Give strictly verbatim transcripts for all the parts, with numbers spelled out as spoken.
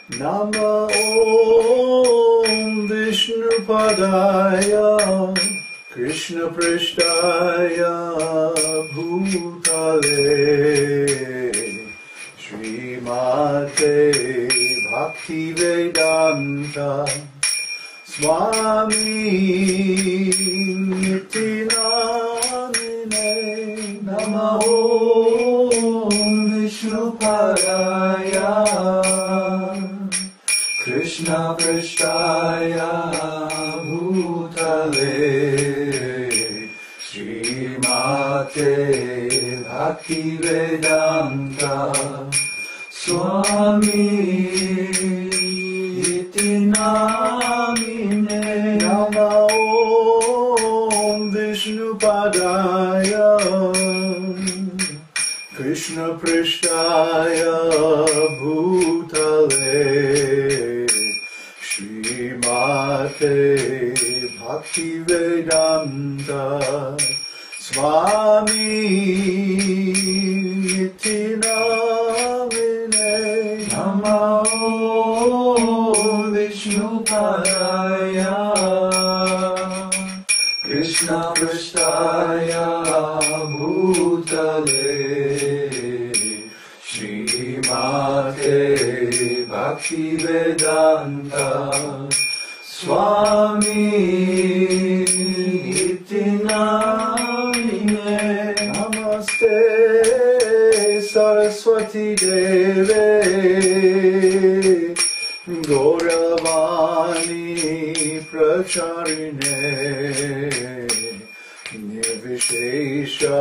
Nama Om Vishnupadaya Krishna Prishtaya Bhutale Srimate Bhaktivedanta Swami Nitinamine Nama Om Vishnupadaya Krishna Prishtaya Bhutale Srimate Bhaktivedanta Swami Iti Namine Nama Om Vishnupadaya Krishna Prishtaya Bhutale Srimate Bhaktivedanta Swami Iti Namine Nama Om Vishnupadaya Krishna Prishtaya Bhutale Srimate Bhaktivedanta Swami Iti Namine Namaste Saraswati Deve Gauravani Pracharine Nirvishesha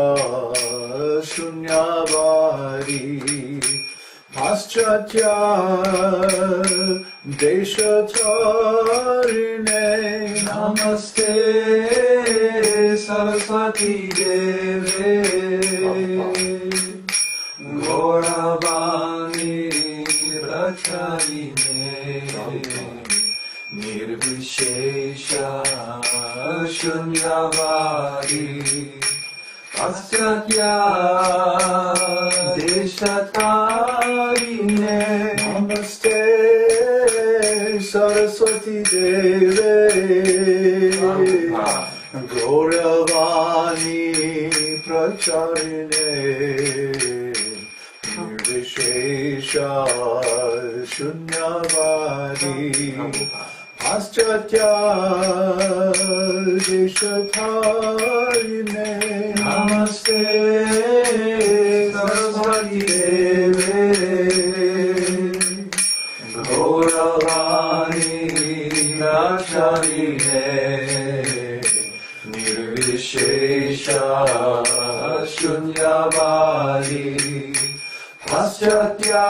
Shunyavadi Paschatya Deshatarine Namaste Saraswati Deve Gauravani Pracharine Nirvishesha Shunyavadi Paschatya Deshatarine Namaste Saraswati Deve Gauravani Pracharine Nirvishesha Shunyavadi Paschatya Deshatarine Namaste Saraswati Deve Gauravani Pracharine Nirvishesha Shunyavadi Paschatya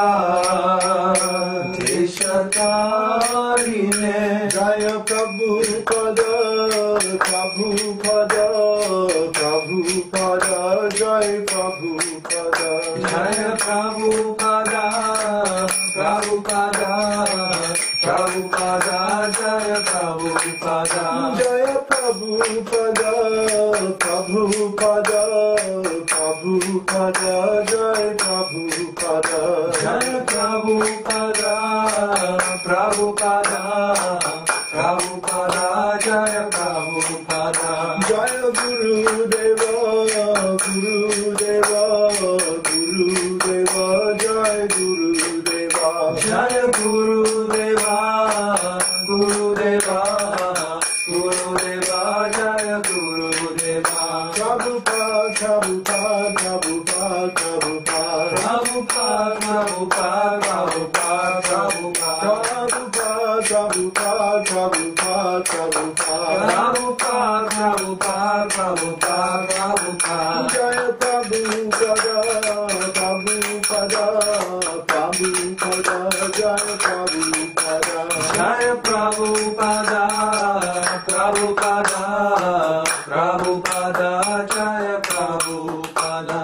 Deshatarine Jaya Prabhupada Prabhupada Prabhupada Jaya Prabhupada Jaya Prabhupada Prabhupada Prabhupada Jaya Prabhupada Jaya Prabhupada Prabhupada Prabhupada Jaya Prabhupada Jaya Prabhupada Prabhupada Prabhupada Jaya Prabhupada Jaya Guru Deva Guru Deva Guru Deva Jaya Guru Deva Jaya Guru Deva Guru Deva Guru Deva Jaya Guru Deva Prabhupada Prabhupada Prabhupada Prabhupada Prabhupada Prabhupada Prabhupada Prabhupada Prabhupada Prabhupada Prabhupada Prabhupada Jaya Prabhupada Prabhupada Prabhupada Jaya Prabhupada Jaya Prabhupada Prabhupada Prabhupada Jaya Prabhupada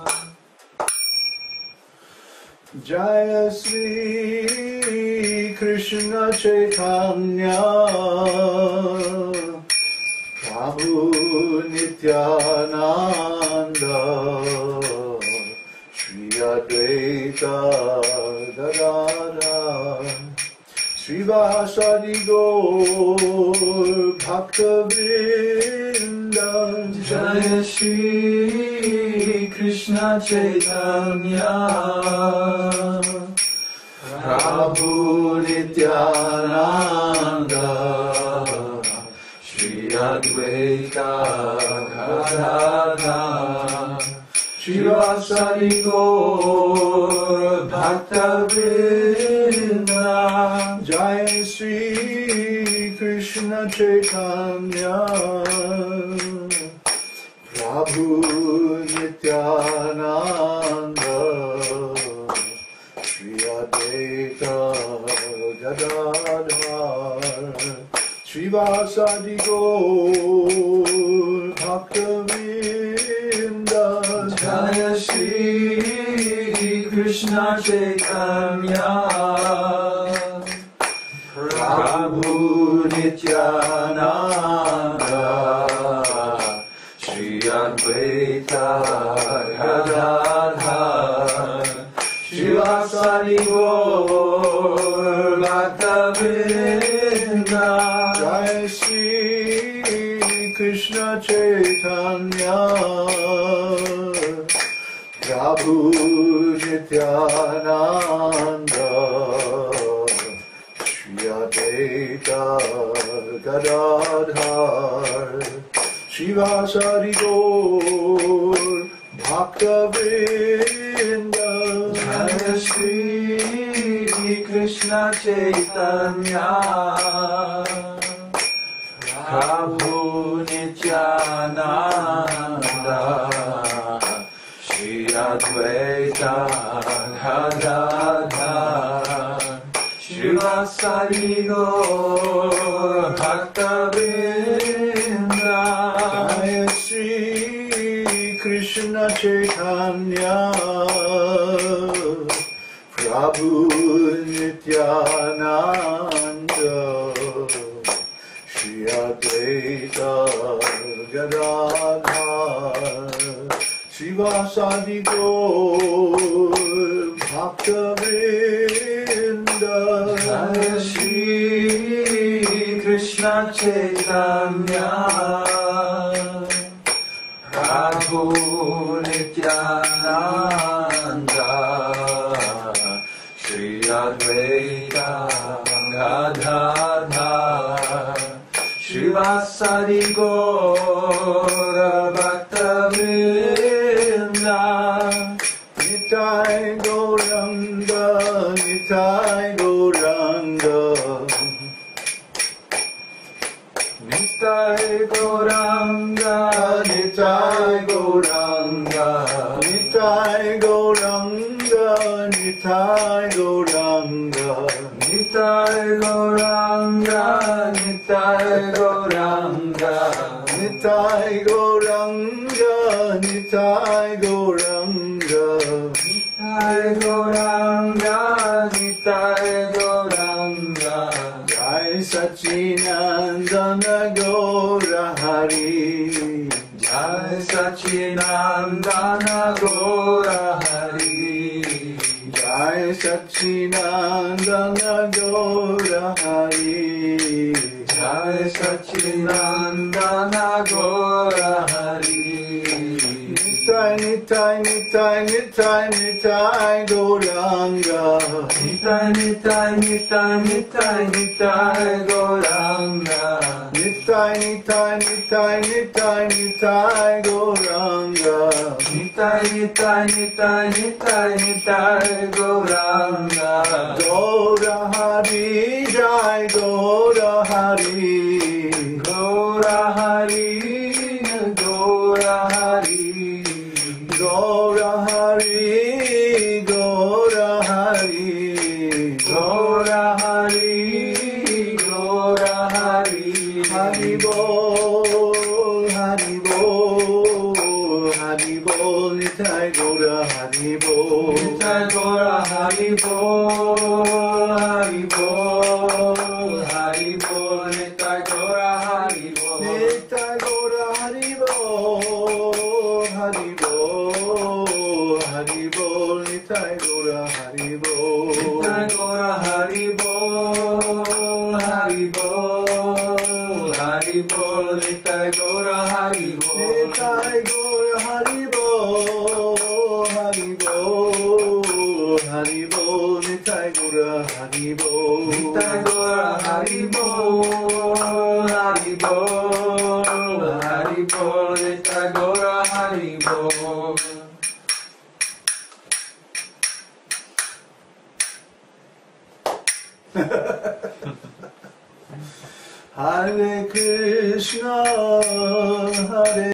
Jaya Sri Krishna Chaitanya Prabhu Nityananda Shri Advaita Gadadhara Srivasadi Gaur Bhakta-vrinda. Jaya Shri Krishna Chaitanya Prabhu Nityananda Shri Advaita Gadadhar Srivasadi Gaur Bhakta-vrinda. Jai Shri Krishna Chaitanya Prabhu Nityananda Shri Advaita Gadadhar Srivasadi Gaur Bhakta-vrinda. Jaya Shri Krishna Chaitanya Prabhu Nityananda Shri Advaita Gadadhar Srivasadi Gaur Bhakta-vrinda. Jai Shri Krishna Chaitanya Prabhu Nityananda Shri Advaita Gadadhar Srivasadi Gaur Bhakta-vrinda. Jaya Shri Krishna Chaitanya Prabhu Nityananda Shri Advaita Gadadhar Srivasadi Gaur Bhakta-vrinda. Jaya Shri Krishna Chaitanya Prabhu Nityananda Shri Advaita Gadadhar Srivasadi Gaur Bhakta-vrinda. Jaya Shri Krishna Chaitanya Prabhu Nityananda Shri Advaita Gadadhar Srivasadi Gaur Bhakta-vrinda. Nitai Gauranga, Nitai Gauranga, Nitai Gauranga, Nitai Gauranga, Nitai Gauranga, Nitai Gauranga, Nitai Gauranga, Nitai Gauranga, Nitai Gauranga, Nitai Gauranga, Nitai Gauranga, Nitai Gauranga. Jai Sachinandana Gaura Hari, Jai Sachinandana Gaura Hari, Jai Sachinandana Gaura Hari, Jai Sachinandana Gaura Hari. Nitai Nitai Nitai Nitai Nitai Gauranga, Nitai Nitai Nitai Nitai Nitai Gauranga, Nitai Nitai Nitai Nitai Nitai Gauranga, Nitai Nitai Nitai Nitai Nitai Gauranga. Gaura Hari, Jai Gaura Hari, Gaura Hari, Gaura Hari, Gaura Hari, Gaura Hari, Gaura Hari, Gaura Hari. Hari Bol, Hari Bol, Hari Bol, Nitai Gaura Hari Bol, Nitai Gaura Hari Bol, Hari Bol, Hari Bol, Nitai Gaura Hari Bol. Nitai Gaura Hari Bol, Hari Bol, Hari Bol, Nitai Gaura Hari Bol, Nitai Gaura Hari Bol, Hari Bol. Hare Krishna, Hare